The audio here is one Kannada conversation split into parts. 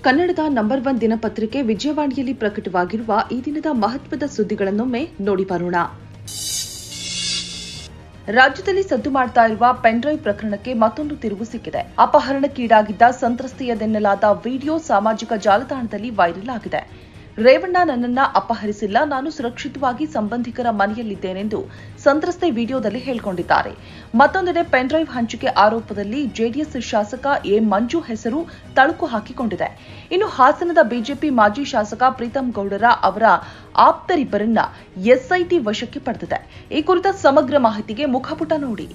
ಕನ್ನಡದ ನಂಬರ್ 1 ದಿನಪತ್ರಿಕೆ ವಿಜಯವಾಣಿಯಲ್ಲಿ ಪ್ರಕಟವಾಗಿರುವ ಈ ದಿನದ ಮಹತ್ವದ ಸುದ್ದಿಗಳನ್ನೊಮ್ಮೆ ನೋಡಿ ಬರೋಣ. ರಾಜ್ಯದಲ್ಲಿ ಸದ್ದು ಮಾಡ್ತಾ ಇರುವ ಪೆನ್ಡ್ರೈವ್ ಪ್ರಕರಣಕ್ಕೆ ಮತ್ತೊಂದು ತಿರುವು ಸಿಕ್ಕಿದೆ. ಅಪಹರಣಕ್ಕೀಡಾಗಿದ್ದ ಸಂತ್ರಸ್ತೆಯದೆನ್ನಲಾದ ವಿಡಿಯೋ ಸಾಮಾಜಿಕ ಜಾಲತಾಣದಲ್ಲಿ ವೈರಲ್ ಆಗಿದೆ. ರೇವಣ್ಣ ನನ್ನನ್ನ ಅಪಹರಿಸಿಲ್ಲ, ನಾನು ಸುರಕ್ಷಿತವಾಗಿ ಸಂಬಂಧಿಕರ ಮನೆಯಲ್ಲಿದ್ದೇನೆಂದು ಸಂತ್ರಸ್ತೆ ವಿಡಿಯೋದಲ್ಲಿ ಹೇಳಿಕೊಂಡಿದ್ದಾರೆ. ಮತ್ತೊಂದೆಡೆ ಪೆನ್ಡ್ರೈವ್ ಹಂಚಿಕೆ ಆರೋಪದಲ್ಲಿ ಜೆಡಿಎಸ್ ಶಾಸಕ ಎ ಮಂಜು ಹೆಸರು ತಳುಕು ಹಾಕಿಕೊಂಡಿದೆ. ಇನ್ನು ಹಾಸನದ ಬಿಜೆಪಿ ಮಾಜಿ ಶಾಸಕ ಪ್ರೀತಂ ಗೌಡರ ಅವರ ಆಪ್ತರಿಬ್ಬರನ್ನ ಎಸ್ಐಟಿ ವಶಕ್ಕೆ ಪಡೆದಿದೆ. ಈ ಕುರಿತ ಸಮಗ್ರ ಮಾಹಿತಿಗೆ ಮುಖಪುಟ ನೋಡಿ.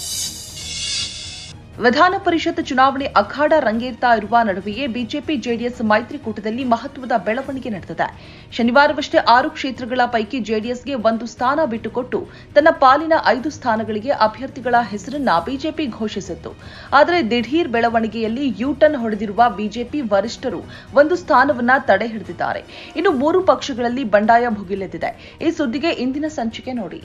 ವಿಧಾನ ಪರಿಷತ್ ಚುನಾವಣೆ ಅಖಾಡ ರಂಗೇರ್ತಾ ಇರುವ ನಡುವೆಯೇ ಬಿಜೆಪಿ ಜೆಡಿಎಸ್ ಮೈತ್ರಿಕೂಟದಲ್ಲಿ ಮಹತ್ವದ ಬೆಳವಣಿಗೆ ನಡೆದಿದೆ. ಶನಿವಾರವಷ್ಟೇ 6 ಕ್ಷೇತ್ರಗಳ ಪೈಕಿ ಜೆಡಿಎಸ್ಗೆ 1 ಸ್ಥಾನ ಬಿಟ್ಟುಕೊಟ್ಟು ತನ್ನ ಪಾಲಿನ 5 ಸ್ಥಾನಗಳಿಗೆ ಅಭ್ಯರ್ಥಿಗಳ ಹೆಸರನ್ನ ಬಿಜೆಪಿ ಘೋಷಿಸಿತ್ತು. ಆದರೆ ದಿಢೀರ್ ಬೆಳವಣಿಗೆಯಲ್ಲಿ ಯೂ-ಟರ್ನ್ ಹೊಡೆದಿರುವ ಬಿಜೆಪಿ ವರಿಷ್ಠರು 1 ಸ್ಥಾನವನ್ನ ತಡೆ ಹಿಡಿದಿದ್ದಾರೆ. ಇನ್ನು 3 ಪಕ್ಷಗಳಲ್ಲಿ ಬಂಡಾಯ ಭುಗಿಲೆದ್ದಿದೆ. ಈ ಸುದ್ದಿಗೆ ಇಂದಿನ ಸಂಚಿಕೆ ನೋಡಿ.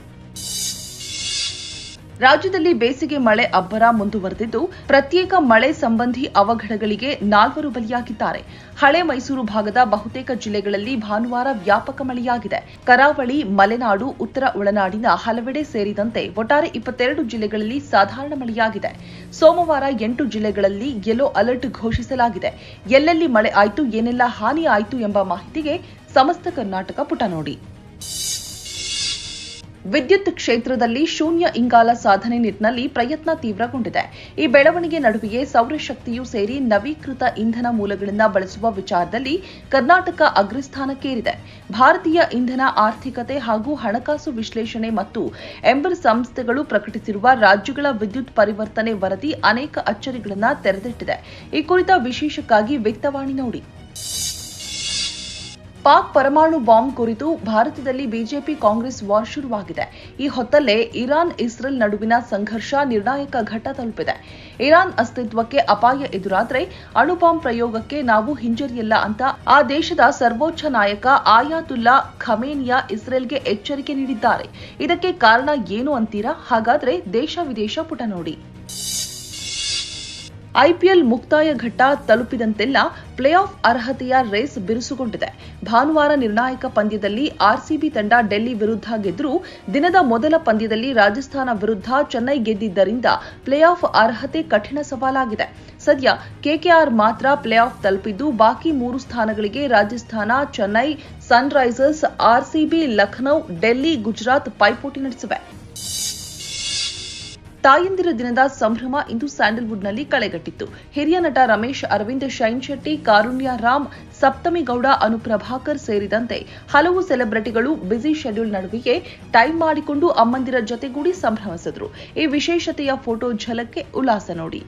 ರಾಜ್ಯದಲ್ಲಿ ಬೇಸಿಗೆ ಮಳೆ ಅಬ್ಬರ ಮುಂದುವರೆದಿದ್ದು, ಪ್ರತ್ಯೇಕ ಮಳೆ ಸಂಬಂಧಿ ಅವಘಡಗಳಿಗೆ 4 ಬಲಿಯಾಗಿದ್ದಾರೆ. ಹಳೆ ಮೈಸೂರು ಭಾಗದ ಬಹುತೇಕ ಜಿಲ್ಲೆಗಳಲ್ಲಿ ಭಾನುವಾರ ವ್ಯಾಪಕ ಮಳೆಯಾಗಿದೆ. ಕರಾವಳಿ, ಮಲೆನಾಡು, ಉತ್ತರ ಒಳನಾಡಿನ ಹಲವೆಡೆ ಸೇರಿದಂತೆ ಒಟ್ಟಾರೆ 22 ಜಿಲ್ಲೆಗಳಲ್ಲಿ ಸಾಧಾರಣ ಮಳೆಯಾಗಿದೆ. ಸೋಮವಾರ 8 ಜಿಲ್ಲೆಗಳಲ್ಲಿ ಯೆಲ್ಲೋ ಅಲರ್ಟ್ ಘೋಷಿಸಲಾಗಿದೆ. ಎಲ್ಲೆಲ್ಲಿ ಮಳೆ ಆಯಿತು, ಏನೆಲ್ಲ ಹಾನಿ ಆಯಿತು ಎಂಬ ಮಾಹಿತಿಗೆ ಸಮಸ್ತ ಕರ್ನಾಟಕ ಪುಟ ನೋಡಿ. ವಿದ್ಯುತ್ ಕ್ಷೇತ್ರದಲ್ಲಿ ಶೂನ್ಯ ಇಂಗಾಲ ಸಾಧನೆ ನಿಟ್ಟಿನಲ್ಲಿ ಪ್ರಯತ್ನ ತೀವ್ರಗೊಂಡಿದೆ. ಈ ಬೆಳವಣಿಗೆ ನಡುವೆಯೇ ಸೌರಶಕ್ತಿಯೂ ಸೇರಿ ನವೀಕೃತ ಇಂಧನ ಮೂಲಗಳನ್ನು ಬಳಸುವ ವಿಚಾರದಲ್ಲಿ ಕರ್ನಾಟಕ ಅಗ್ರಸ್ಥಾನಕ್ಕೇರಿದೆ. ಭಾರತೀಯ ಇಂಧನ ಆರ್ಥಿಕತೆ ಹಾಗೂ ಹಣಕಾಸು ವಿಶ್ಲೇಷಣೆ ಮತ್ತು ಎಂಬರ್ ಸಂಸ್ಥೆಗಳು ಪ್ರಕಟಿಸಿರುವ ರಾಜ್ಯಗಳ ವಿದ್ಯುತ್ ಪರಿವರ್ತನೆ ವರದಿ ಅನೇಕ ಅಚ್ಚರಿಗಳನ್ನು ತೆರೆದಿಟ್ಟಿದೆ. ಈ ಕುರಿತ ವಿಶೇಷಕ್ಕಾಗಿ ವಿತ್ತವಾಣಿ ನೋಡಿ. ಪಾಕ್ ಪರಮಾಣು ಬಾಂಬ್ ಕುರಿತು ಭಾರತದಲ್ಲಿ ಬಿಜೆಪಿ ಕಾಂಗ್ರೆಸ್ ವಾರ್ ಶುರುವಾಗಿದೆ. ಈ ಹೊತ್ತಲ್ಲೇ ಇರಾನ್ ಇಸ್ರೇಲ್ ನಡುವಿನ ಸಂಘರ್ಷ ನಿರ್ಣಾಯಕ ಘಟ್ಟ ತಲುಪಿದೆ. ಇರಾನ್ ಅಸ್ತಿತ್ವಕ್ಕೆ ಅಪಾಯ ಎದುರಾದರೆ ಅಣು ಬಾಂಬ್ ಪ್ರಯೋಗಕ್ಕೆ ನಾವು ಹಿಂಜರಿಯಲ್ಲ ಅಂತ ಆ ದೇಶದ ಸರ್ವೋಚ್ಚ ನಾಯಕ ಆಯಾತುಲ್ಲಾ ಖಮೇನಿಯಾ ಇಸ್ರೇಲ್ಗೆ ಎಚ್ಚರಿಕೆ ನೀಡಿದ್ದಾರೆ. ಇದಕ್ಕೆ ಕಾರಣ ಏನು ಅಂತೀರಾ? ಹಾಗಾದ್ರೆ ದೇಶ ವಿದೇಶ ಪುಟ ನೋಡಿ. ಐಪಿಎಲ್ ಮುಕ್ತಾಯ ಘಟ್ಟ ತಲುಪಿದಂತೆಲ್ಲ ಪ್ಲೇ ಆಫ್ ಅರ್ಹತೆಯ ರೇಸ್ ಬಿರುಸುಗೊಂಡಿದೆ. ಭಾನುವಾರ ನಿರ್ಣಾಯಕ ಪಂದ್ಯದಲ್ಲಿ ಆರ್ಸಿಬಿ ತಂಡ ಡೆಲ್ಲಿ ವಿರುದ್ಧ ಗೆದ್ದರೂ ದಿನದ ಮೊದಲ ಪಂದ್ಯದಲ್ಲಿ ರಾಜಸ್ಥಾನ ವಿರುದ್ಧ ಚೆನ್ನೈ ಗೆದ್ದಿದ್ದರಿಂದ ಪ್ಲೇ ಆಫ್ ಅರ್ಹತೆ ಕಠಿಣ ಸವಾಲಾಗಿದೆ. ಸದ್ಯ ಕೆಕೆಆರ್ ಮಾತ್ರ ಪ್ಲೇ ಆಫ್ ತಲುಪಿದ್ದು, ಬಾಕಿ 3 ಸ್ಥಾನಗಳಿಗೆ ರಾಜಸ್ಥಾನ, ಚೆನ್ನೈ, ಸನ್ರೈಸರ್ಸ್, ಆರ್ಸಿಬಿ, ಲಖನೌ, ಡೆಲ್ಲಿ, ಗುಜರಾತ್ ಪೈಪೋಟಿ ನಡೆಸಿವೆ. ತಾಯಂದಿರ ದಿನದ ಸಂಭ್ರಮ ಇಂದು ಸ್ಯಾಂಡಲ್ವುಡ್ನಲ್ಲಿ ಕಳೆಗಟ್ಟಿತ್ತು. ಹಿರಿಯ ನಟ ರಮೇಶ್ ಅರವಿಂದ್, ಶೈನ್ ಶೆಟ್ಟಿ, ಕಾರುಣ್ಯ ರಾಮ್, ಸಪ್ತಮಿ ಗೌಡ, ಅನುಪ್ರಭಾಕರ್ ಸೇರಿದಂತೆ ಹಲವು ಸೆಲೆಬ್ರಿಟಿಗಳು ಬ್ಯುಸಿ ಶೆಡ್ಯೂಲ್ ನಡುವೆಯೇ ಟೈಮ್ ಮಾಡಿಕೊಂಡು ಅಮ್ಮಂದಿರ ಜೊತೆಗೂಡಿ ಸಂಭ್ರಮಿಸಿದ್ರು. ಈ ವಿಶೇಷತೆಯ ಫೋಟೋ ಝಲಕ್ಗೆ ಉಲ್ಲಾಸ ನೋಡಿ.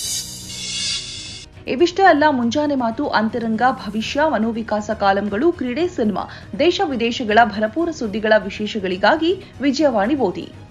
ಇವಿಷ್ಟೇ ಅಲ್ಲ, ಮುಂಜಾನೆ ಮಾತು, ಅಂತರಂಗ, ಭವಿಷ್ಯ, ಮನೋವಿಕಾಸ ಕಾಲಂಗಳು, ಕ್ರೀಡೆ, ಸಿನಿಮಾ, ದೇಶ ವಿದೇಶಗಳ ಭರಪೂರ ಸುದ್ದಿಗಳ ವಿಶೇಷಗಳಿಗಾಗಿ ವಿಜಯವಾಣಿ ಓದಿ.